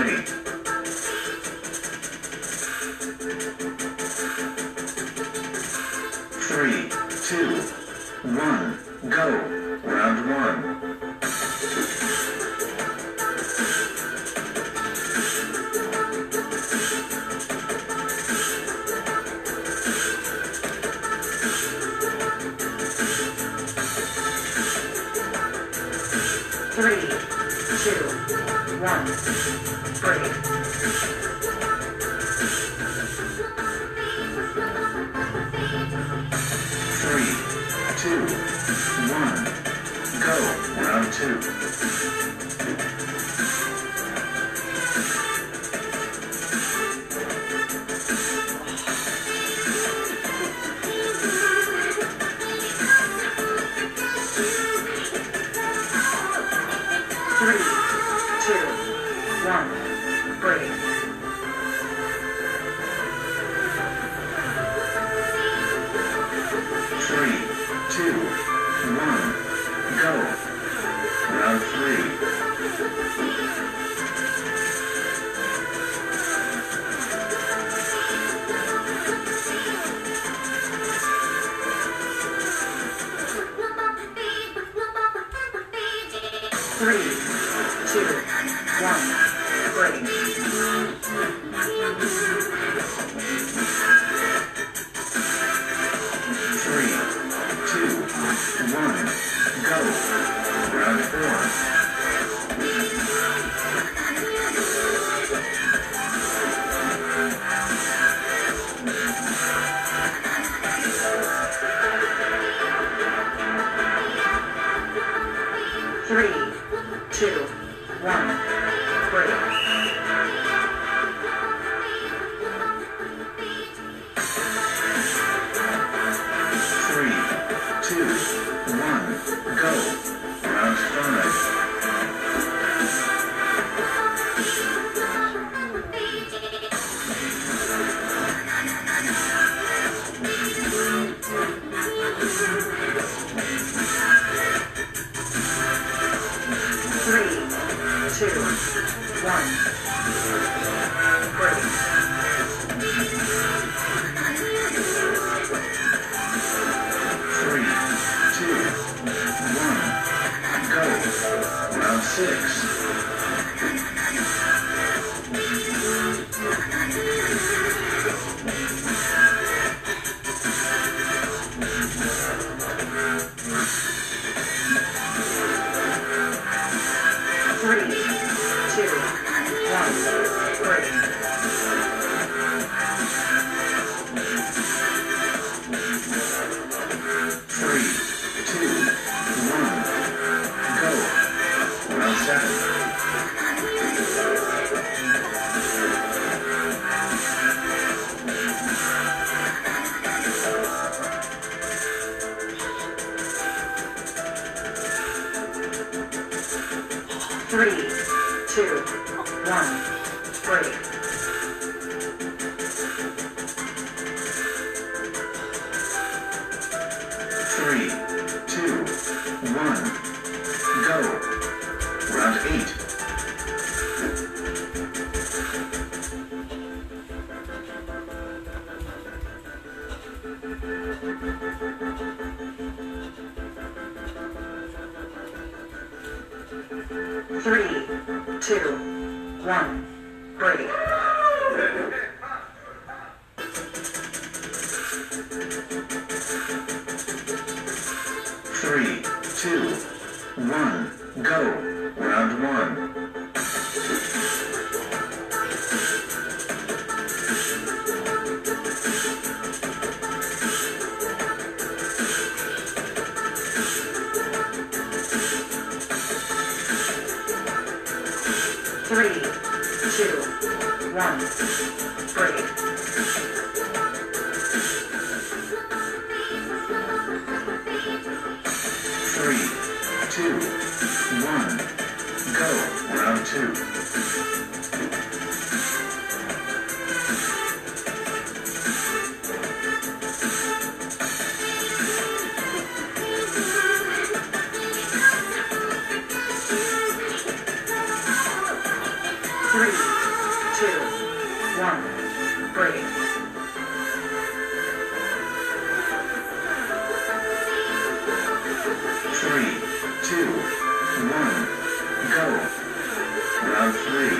Ready. 3, 2, 1, go. Round 1. 3, 2, 1, break. 3, 2, 1, go. Round 2. 3, 2, 1, break. 3, 2, 1, go. Round 3. 3, 2, 1, break. 3, 2, 1, go. Round 4. 3, 2, 1, break. 3, 2, 1, go. Round 5. 3, 2, 1, break. 3, 2, 1, go. Round 6. 3, 2, 1, break. 3, 2, 1, go. Round 7. 3, 2, 1, break. 3, 2, 1, go. Round 8. 3, 2, 1, break. 3, 2, 1, go. Round 1. 3, 2, 1, break. 3, 2, 1, go. Round 2. 3, two, one, break. 3, 2, 1, go. Round 3.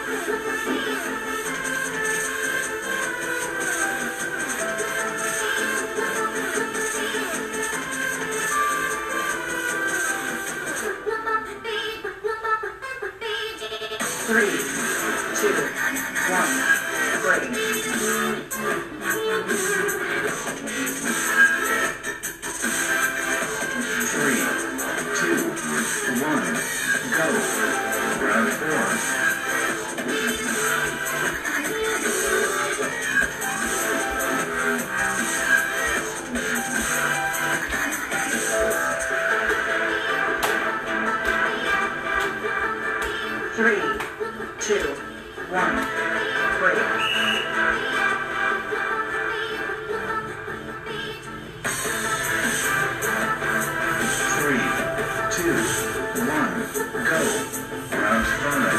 3, 2, 1, break. 3, 2, 1, go. Round 4. 3, 2, 1, break. 3, 2, 1, go. Round 5.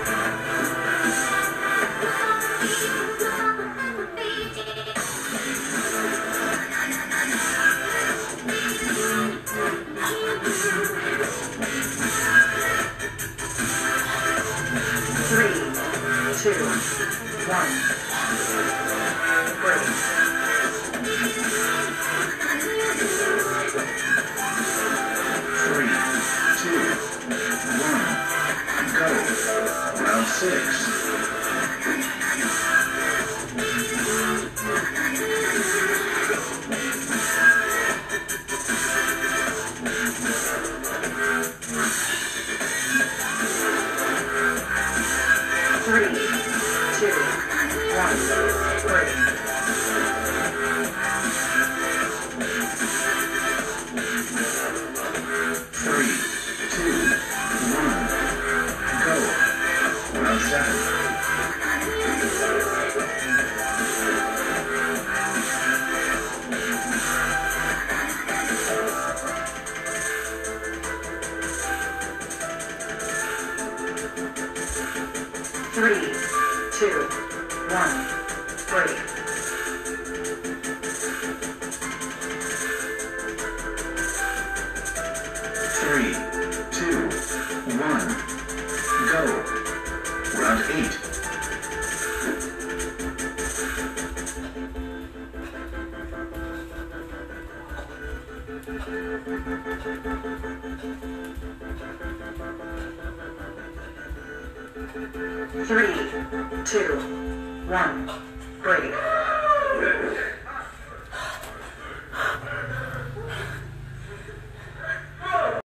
3, 2, 1, break. 3, 2, 1, go. Round 6. 3, 2, 1, break. 3, 2, 1, go. Round 7. 3, 2, 1, break. 3, 2, 1, go. Round 8. 3, 2, 1, break.